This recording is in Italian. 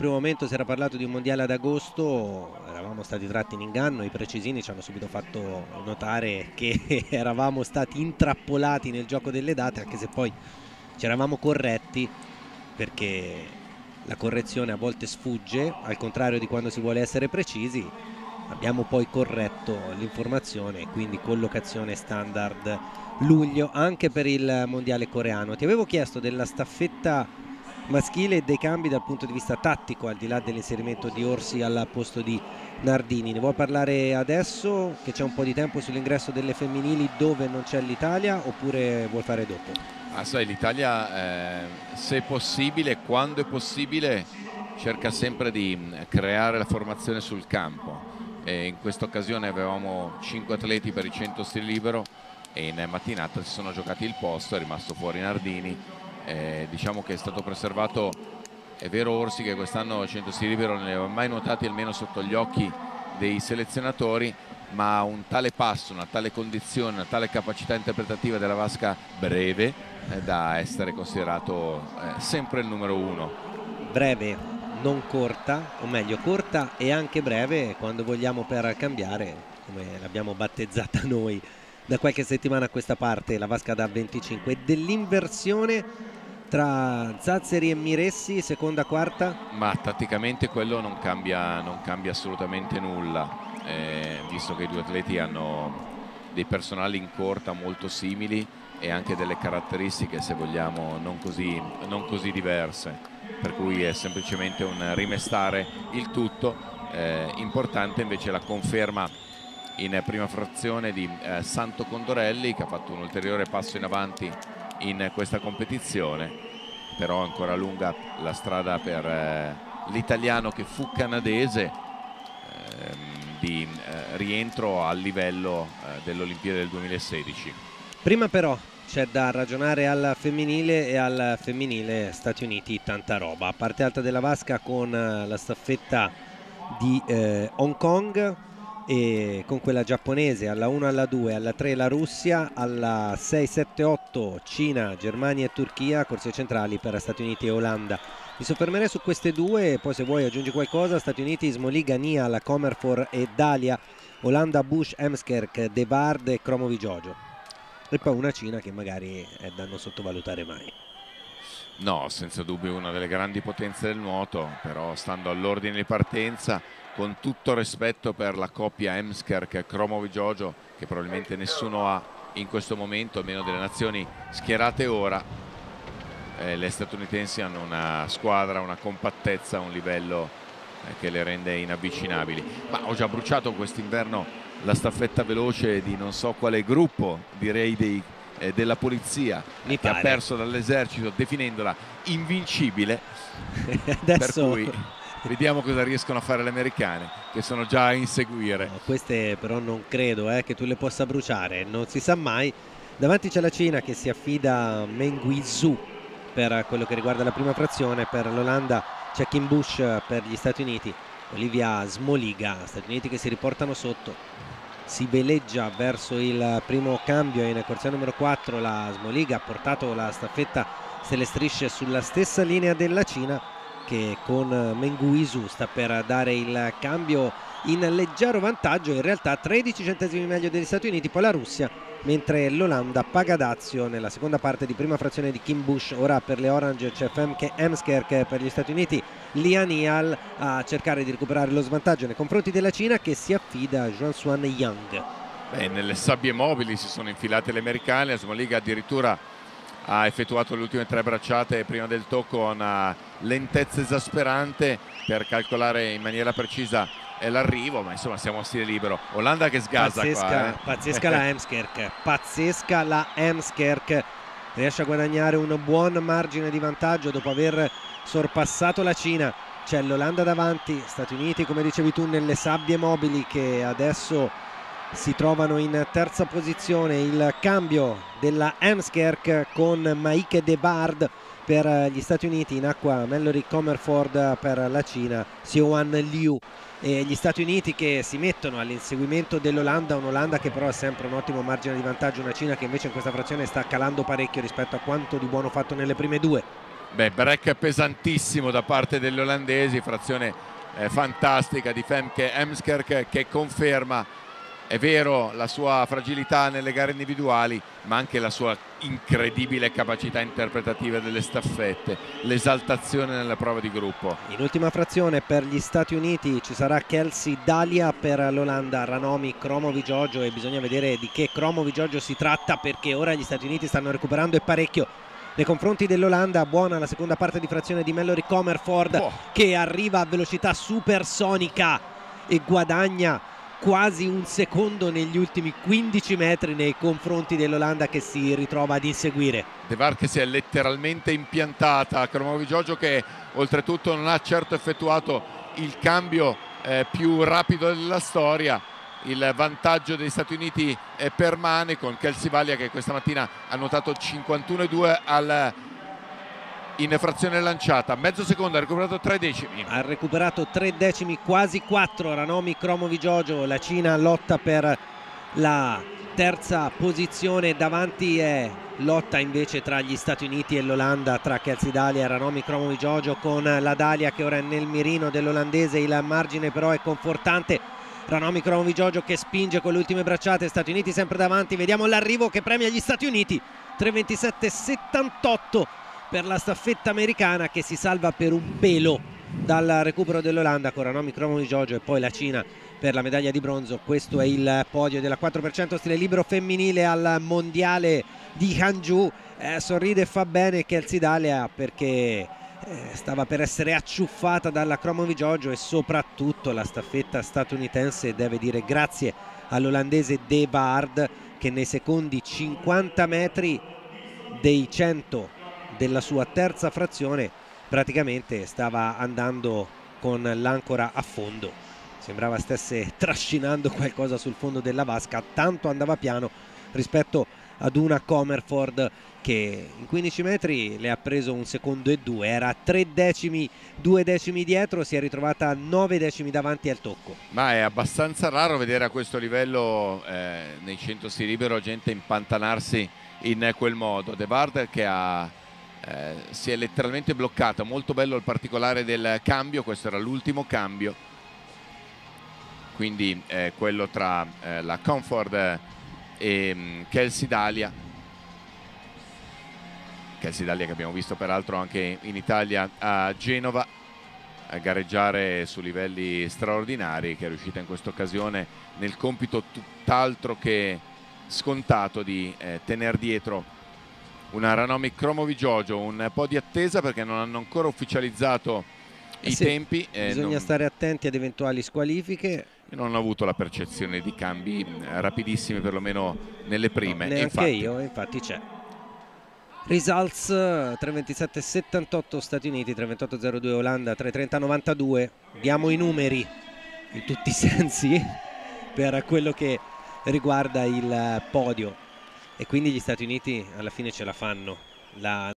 primo momento si era parlato di un mondiale ad agosto, eravamo stati tratti in inganno, i precisini ci hanno subito fatto notare che eravamo stati intrappolati nel gioco delle date, anche se poi ci eravamo corretti, perché la correzione a volte sfugge, al contrario di quando si vuole essere precisi. Abbiamo poi corretto l'informazione e quindi collocazione standard luglio anche per il mondiale coreano. Ti avevo chiesto della staffetta maschile e dei cambi dal punto di vista tattico, al di là dell'inserimento di Orsi al posto di Nardini. Ne vuoi parlare adesso che c'è un po' di tempo sull'ingresso delle femminili dove non c'è l'Italia, oppure vuoi fare dopo? Sai, l'Italia se è possibile, quando è possibile, cerca sempre di creare la formazione sul campo. In questa occasione avevamo 5 atleti per i 100 stile libero e in mattinata si sono giocati il posto, è rimasto fuori Nardini. Diciamo che è stato preservato, è vero, Orsi, che quest'anno 100 stile libero non ne aveva mai notati almeno sotto gli occhi dei selezionatori, ma un tale passo, una tale condizione, una tale capacità interpretativa della vasca breve da essere considerato sempre il numero uno. Breve, non corta, o meglio corta e anche breve quando vogliamo, per cambiare, come l'abbiamo battezzata noi da qualche settimana a questa parte, la vasca da 25. Dell'inversione tra Zazzeri e Miressi, seconda quarta? Ma tatticamente quello non cambia assolutamente nulla, visto che i due atleti hanno dei personali in corta molto simili e anche delle caratteristiche, se vogliamo, non così diverse, per cui è semplicemente un rimestare il tutto. Importante invece la conferma in prima frazione di Santo Condorelli, che ha fatto un ulteriore passo in avanti in questa competizione, però ancora lunga la strada per l'italiano che fu canadese di rientro al livello dell'Olimpiade del 2016. Prima però c'è da ragionare al femminile, e al femminile Stati Uniti tanta roba. Parte alta della vasca con la staffetta di Hong Kong, e con quella giapponese alla 1, alla 2, alla 3 la Russia, alla 6, 7, 8 Cina, Germania e Turchia, corse centrali per Stati Uniti e Olanda. Mi soffermerei su queste due e poi, se vuoi, aggiungi qualcosa. Stati Uniti, Smoliga, Nial, Comerford e Dalia, Olanda, Bush, Emskerk, De Bard e Kromovi Jojo. E poi una Cina che magari è da non sottovalutare mai. No, senza dubbio una delle grandi potenze del nuoto, però stando all'ordine di partenza, con tutto rispetto per la coppia Emskerk-Kromovi Jojo, che probabilmente nessuno ha in questo momento, almeno delle nazioni schierate ora, le statunitensi hanno una squadra, una compattezza, un livello che le rende inavvicinabili. Ma ho già bruciato quest'inverno la staffetta veloce di non so quale gruppo, direi della polizia, che ha perso dall'esercito definendola invincibile. Adesso... per cui vediamo cosa riescono a fare le americane, che sono già a inseguire. No, queste però non credo che tu le possa bruciare, non si sa mai. Davanti c'è la Cina che si affida a Meng Guizhou per quello che riguarda la prima frazione. Per l'Olanda c'è Kim Bush, per gli Stati Uniti Olivia Smoliga. Stati Uniti che si riportano sotto, si veleggia verso il primo cambio in corsia numero 4. La Smoliga ha portato la staffetta se le strisce sulla stessa linea della Cina, che con Meng Guizhou sta per dare il cambio in leggero vantaggio, in realtà 13 centesimi meglio degli Stati Uniti. Poi la Russia, mentre l'Olanda paga dazio nella seconda parte di prima frazione di Kim Bush. Ora per le Orange c'è Femke Emskerk, per gli Stati Uniti Lian Nial a cercare di recuperare lo svantaggio nei confronti della Cina, che si affida a Juan Yang. Nelle sabbie mobili si sono infilate le americane, la Smoliga addirittura ha effettuato le ultime 3 bracciate prima del tocco con una lentezza esasperante per calcolare in maniera precisa l'arrivo, ma insomma siamo a stile libero. Olanda che sgasa qua, pazzesca la Emskerk, pazzesca la Emskerk, riesce a guadagnare un buon margine di vantaggio dopo aver sorpassato la Cina. C'è l'Olanda davanti, Stati Uniti, come dicevi tu, nelle sabbie mobili, che adesso si trovano in terza posizione. Il cambio della Emskerk con Maike De Bard per gli Stati Uniti, in acqua Mallory Comerford per la Cina, Xiuan Liu. E gli Stati Uniti che si mettono all'inseguimento dell'Olanda, un'Olanda che però ha sempre un ottimo margine di vantaggio, una Cina che invece in questa frazione sta calando parecchio rispetto a quanto di buono fatto nelle prime due. Beh, break pesantissimo da parte degli olandesi, frazione fantastica di Femke Heemskerk che conferma, è vero, la sua fragilità nelle gare individuali, ma anche la sua incredibile capacità interpretativa delle staffette, l'esaltazione nella prova di gruppo. In ultima frazione per gli Stati Uniti ci sarà Kelsey Dalia, per l'Olanda Ranomi Kromowidjojo, e bisogna vedere di che Kromowidjojo si tratta, perché ora gli Stati Uniti stanno recuperando e parecchio nei confronti dell'Olanda. Buona la seconda parte di frazione di Mallory Comerford, che arriva a velocità supersonica e guadagna quasi un secondo negli ultimi 15 metri nei confronti dell'Olanda, che si ritrova ad inseguire. De Waard che si è letteralmente impiantata, Kromowidjojo che oltretutto non ha certo effettuato il cambio più rapido della storia. Il vantaggio degli Stati Uniti permane con Kelsey Dalia che questa mattina ha notato 51,2 in frazione lanciata, mezzo secondo, ha recuperato 3 decimi. Ha recuperato 3 decimi, quasi 4 Ranomi Kromowidjojo. La Cina lotta per la terza posizione, davanti è lotta invece tra gli Stati Uniti e l'Olanda, tra Kelsey Dalia e Ranomi Kromowidjojo, con la Dalia che ora è nel mirino dell'olandese. Il margine però è confortante. Ranomi Kromowidjojo che spinge con le ultime bracciate, Stati Uniti sempre davanti, vediamo l'arrivo che premia gli Stati Uniti, 3:27,78 per la staffetta americana, che si salva per un pelo dal recupero dell'Olanda con Ranomi Kromowidjojo e poi la Cina per la medaglia di bronzo. Questo è il podio della 4% stile libero femminile al mondiale di Hangzhou. Sorride e fa bene Kelsey Dalia, perché stava per essere acciuffata dalla Kromowidjojo, e soprattutto la staffetta statunitense deve dire grazie all'olandese De Waard, che nei secondi 50 metri dei 100 della sua terza frazione praticamente stava andando con l'ancora a fondo, sembrava stesse trascinando qualcosa sul fondo della vasca, tanto andava piano rispetto ad una Comerford che in 15 metri le ha preso 1 secondo e 2, era 3 decimi, 2 decimi dietro, si è ritrovata 9 decimi davanti al tocco. Ma è abbastanza raro vedere a questo livello nei 100 stile libero gente impantanarsi in quel modo. De Waard che si è letteralmente bloccata. Molto bello il particolare del cambio, questo era l'ultimo cambio, quindi quello tra la Comfort e Kelsey Dalia. Kelsey Dalia che abbiamo visto peraltro anche in Italia a Genova a gareggiare su livelli straordinari, che è riuscita in questa occasione nel compito tutt'altro che scontato di tenere dietro una Ranomi Kromowidjojo. Un po' di attesa perché non hanno ancora ufficializzato i tempi. Bisogna stare attenti ad eventuali squalifiche. Io non ho avuto la percezione di cambi rapidissimi, perlomeno nelle prime. No, neanche io, infatti c'è. Results 3:27,78 Stati Uniti, 3:28,02 Olanda, 3:30,92. Diamo i numeri in tutti i sensi per quello che riguarda il podio, e quindi gli Stati Uniti alla fine ce la fanno.